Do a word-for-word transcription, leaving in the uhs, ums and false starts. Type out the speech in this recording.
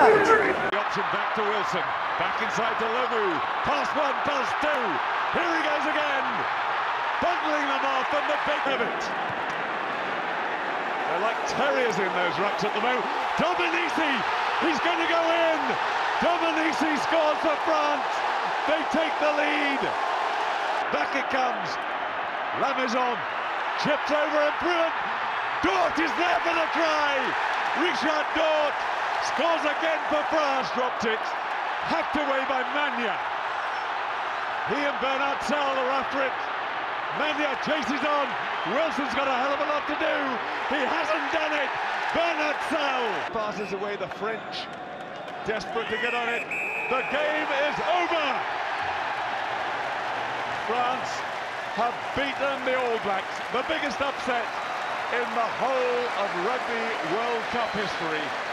Offside! The option back to Wilson, back inside to Lemu, pass one, pass two, here he goes again, bundling them off and the big of it. They're like terriers in those rucks at the moment. Dominici, he's going to go in. Dominici scores for France. They take the lead. Back it comes. Lamaison chips over and Bruin. Dourthe is there for the try. Richard Dourthe scores again for France. Dropped it. Hacked away by Magna. He and Bernat-Salles are after it. Magna chases on. Wilson's got a hell of a lot to do. He hasn't done it. Bernat-Salles passes away the French. Desperate to get on it. The game is over. France have beaten the All Blacks. The biggest upset in the whole of Rugby World Cup history.